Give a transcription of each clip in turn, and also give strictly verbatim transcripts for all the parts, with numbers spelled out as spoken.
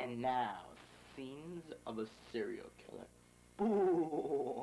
And now, scenes of a serial killer. Ooh.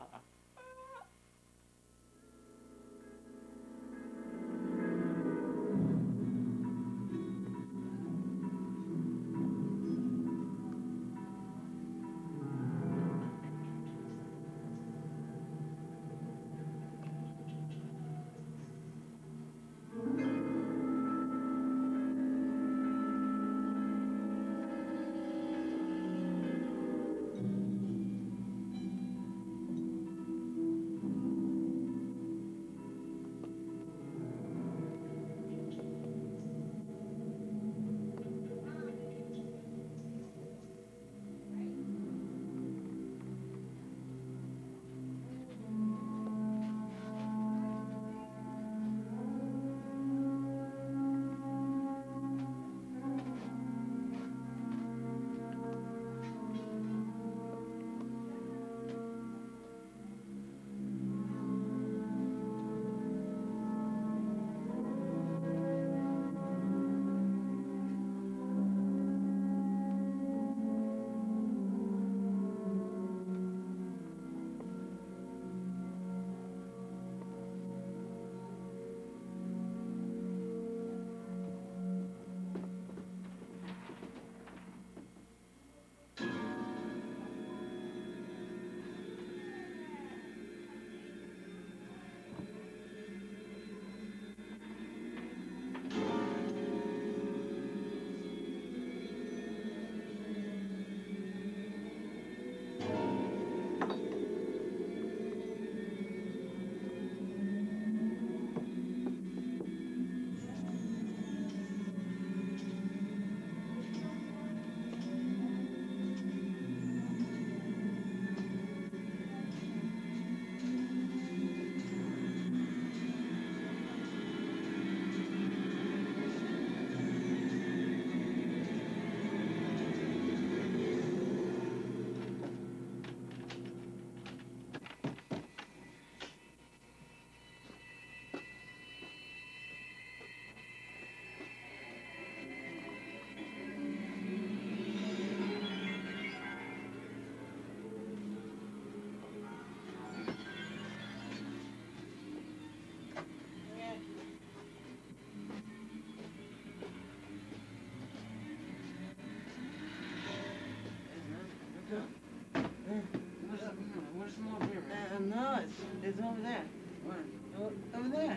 Where's more beer? Uh, no, it's, it's over there. Where? O- over there.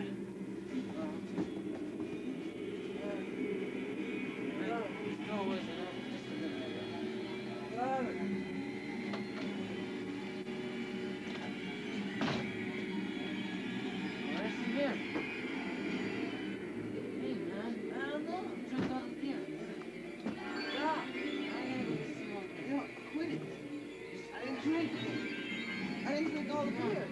Oh. Uh, no, where's it? Just a minute. Robert. Where's the beer? Hey, man. I don't know. Drink all the beer. Stop. I gotta go get some more beer. No, quit it. I didn't drink it. I didn't drink all the beer.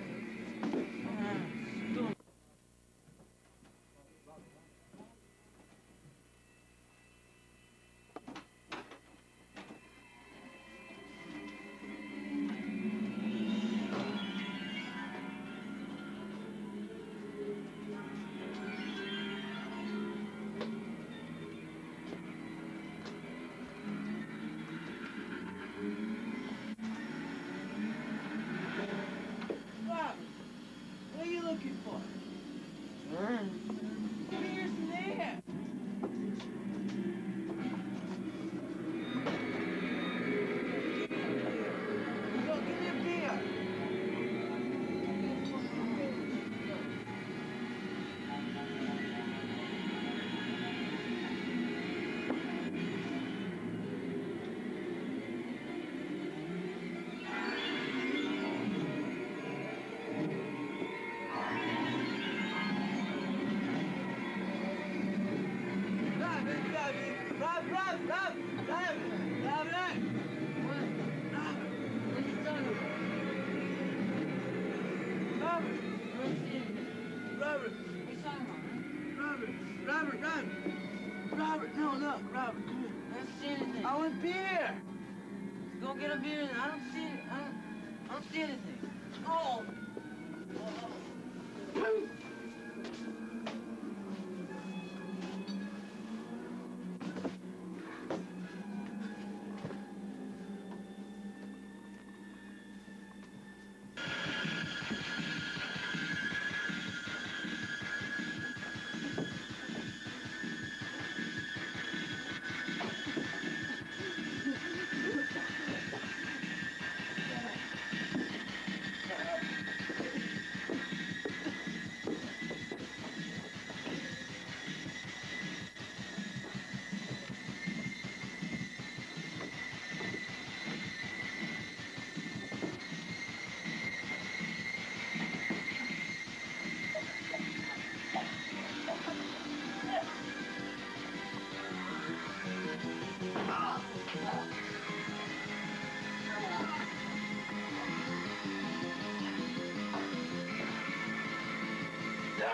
What are you looking for? Mm. Beer's there. Go, give me a beer. Rob, Rob, Rob, Rob, Robert! What? Robert! What are you talking about? Robert! Robert! What are you talking about, man? Robert! Robert, Robert! Robert, no, look, Robert, come here. I don't see anything. I want beer! Go get a beer. I don't see it. I don't, I don't see anything. Oh! Oh.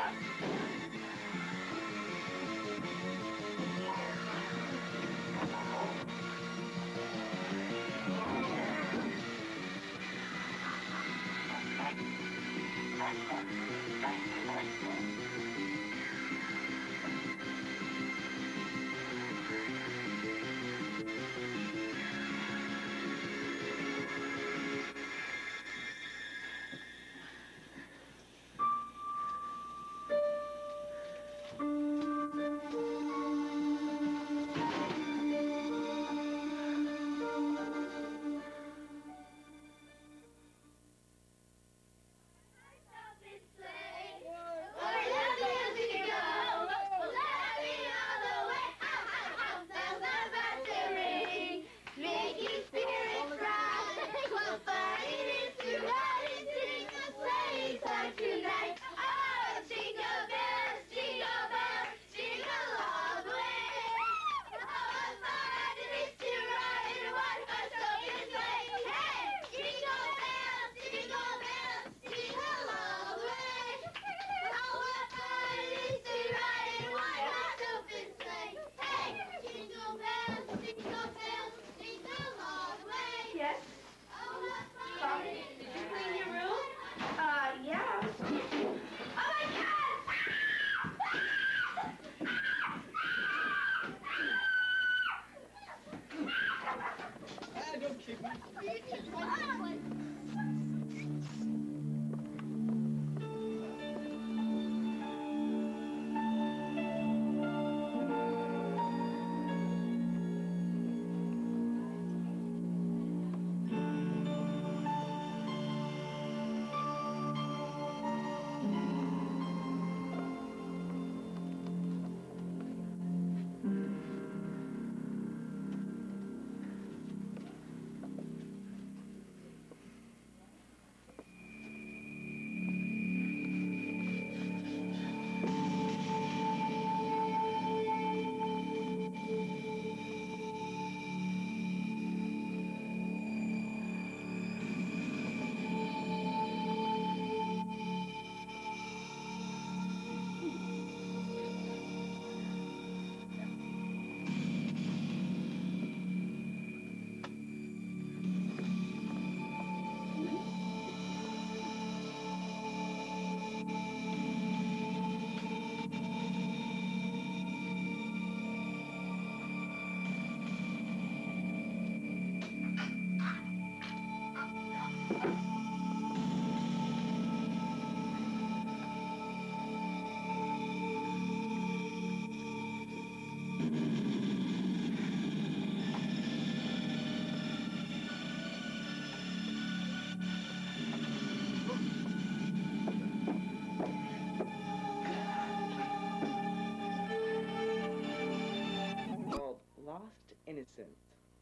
Innocent.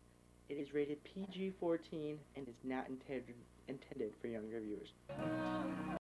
It is rated P G fourteen and is not intended intended for younger viewers.